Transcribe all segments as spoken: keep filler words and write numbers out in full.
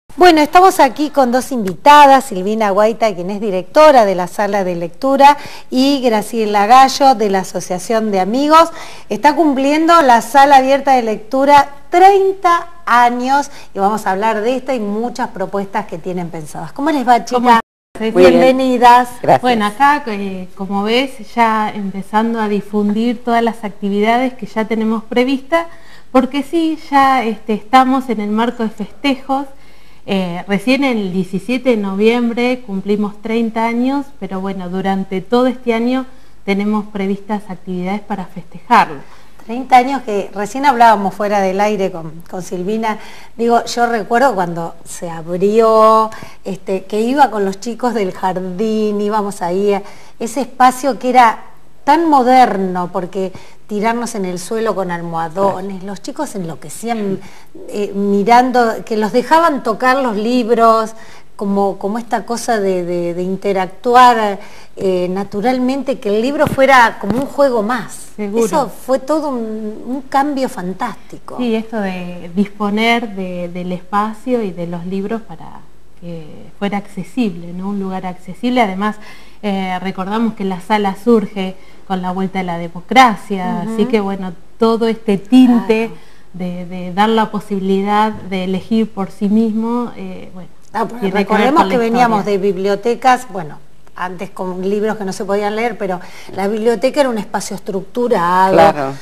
Bueno, estamos aquí con dos invitadas, Silvina Guaita, quien es directora de la Sala de Lectura, y Graciela Gallo, de la Asociación de Amigos. Está cumpliendo la Sala Abierta de Lectura treinta años y vamos a hablar de esta y muchas propuestas que tienen pensadas. ¿Cómo les va, chicas? Bienvenidas. Gracias. Bueno, acá, eh, como ves, ya empezando a difundir todas las actividades que ya tenemos previstas, porque sí, ya este, estamos en el marco de festejos. Eh, recién el diecisiete de noviembre cumplimos treinta años, pero bueno, durante todo este año tenemos previstas actividades para festejarlo. treinta años que recién hablábamos fuera del aire con, con Silvina. Digo, yo recuerdo cuando se abrió, este, que iba con los chicos del jardín, íbamos ahí a ese espacio que era tan moderno, porque tirarnos en el suelo con almohadones, los chicos enloquecían eh, mirando, que los dejaban tocar los libros, como, como esta cosa de, de, de interactuar eh, naturalmente, que el libro fuera como un juego más. Seguro. Eso fue todo un, un cambio fantástico. Sí, esto de disponer de, del espacio y de los libros para que fuera accesible, ¿no? Un lugar accesible. Además, eh, recordamos que la sala surge con la vuelta de la democracia, uh-huh. Así que bueno, todo este tinte claro. de, de dar la posibilidad de elegir por sí mismo, eh, bueno. Ah, recordemos que, que veníamos de bibliotecas, bueno, antes con libros que no se podían leer, pero la biblioteca era un espacio estructurado, claro,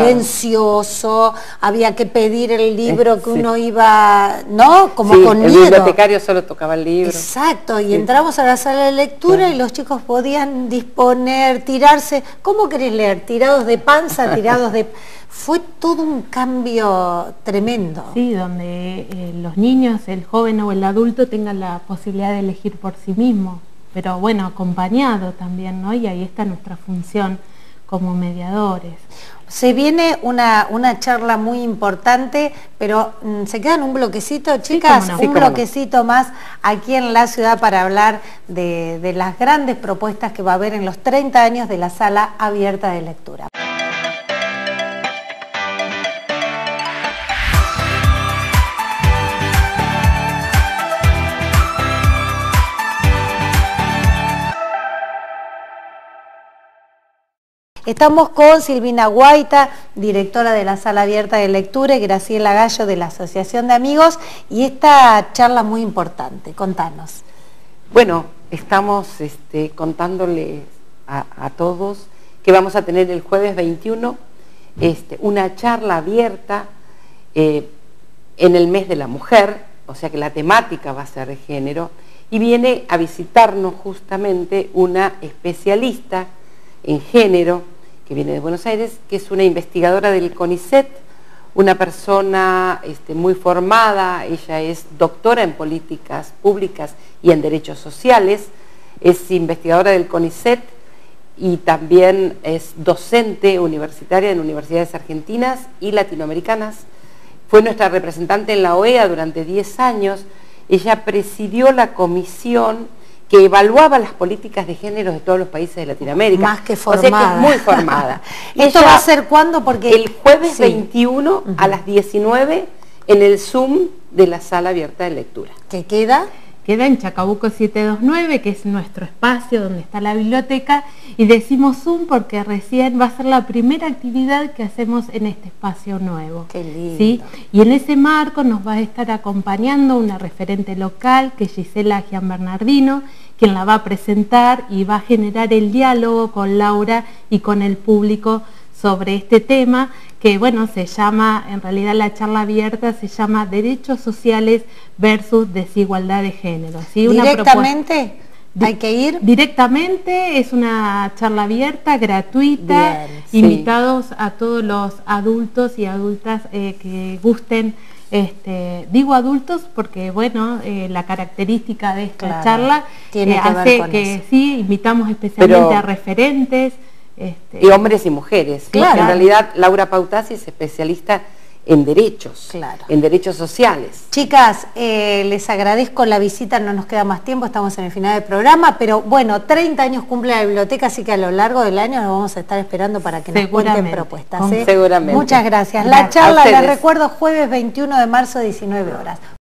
silencioso, había que pedir el libro eh, que sí. uno iba, ¿no? Como sí, con el miedo. bibliotecario solo tocaba el libro. Exacto, y sí. entramos a la sala de lectura claro. y los chicos podían disponer, tirarse, ¿cómo querés leer? Tirados de panza, tirados de... Fue todo un cambio tremendo. Sí, donde eh, los niños, el joven o el adulto tengan la posibilidad de elegir por sí mismo, pero bueno, acompañado también, ¿no? Y ahí está nuestra función como mediadores. Se viene una, una charla muy importante, pero mm, ¿se quedan un bloquecito, chicas? Sí, no. Un sí, bloquecito no. más aquí en la ciudad para hablar de, de las grandes propuestas que va a haber en los treinta años de la Sala Abierta de Lectura. Estamos con Silvina Guaita, directora de la Sala Abierta de Lectura, y Graciela Gallo, de la Asociación de Amigos, y esta charla muy importante. Contanos. Bueno, estamos este, contándoles a, a todos que vamos a tener el jueves veintiuno este, una charla abierta eh, en el mes de la mujer, o sea que la temática va a ser de género, y viene a visitarnos justamente una especialista en género, que viene de Buenos Aires, que es una investigadora del CONICET, una persona este, muy formada. Ella es doctora en políticas públicas y en derechos sociales, es investigadora del CONICET y también es docente universitaria en universidades argentinas y latinoamericanas. Fue nuestra representante en la O E A durante diez años. Ella presidió la comisión que evaluaba las políticas de género de todos los países de Latinoamérica. Más que formada. O sea que es muy formada. ¿Esto va a ser cuándo? Porque el jueves sí. veintiuno uh-huh. a las diecinueve en el Zoom de la Sala Abierta de Lectura. ¿Qué queda? Queda en Chacabuco setecientos veintinueve, que es nuestro espacio donde está la biblioteca, y decimos Zoom porque recién va a ser la primera actividad que hacemos en este espacio nuevo. Qué lindo. ¿Sí? Y en ese marco nos va a estar acompañando una referente local, que es Gisela Gianbernardino, quien la va a presentar y va a generar el diálogo con Laura y con el público sobre este tema, que bueno, se llama, en realidad la charla abierta se llama Derechos Sociales versus Desigualdad de Género. ¿Sí? ¿Directamente hay que ir? Directamente, es una charla abierta, gratuita. Bien, sí. Invitados a todos los adultos y adultas eh, que gusten. Este, digo adultos porque bueno, eh, la característica de esta claro, charla tiene eh, que hace ver con que eso. Sí, invitamos especialmente Pero... a referentes. Este, y hombres y mujeres. Claro. En realidad Laura Pautasi es especialista en derechos, claro. en derechos sociales. Chicas, eh, les agradezco la visita, no nos queda más tiempo, estamos en el final del programa, pero bueno, treinta años cumple la biblioteca, así que a lo largo del año nos vamos a estar esperando para que nos cuenten propuestas. ¿eh? Seguramente. Muchas gracias. La charla, la recuerdo, jueves veintiuno de marzo, diecinueve horas.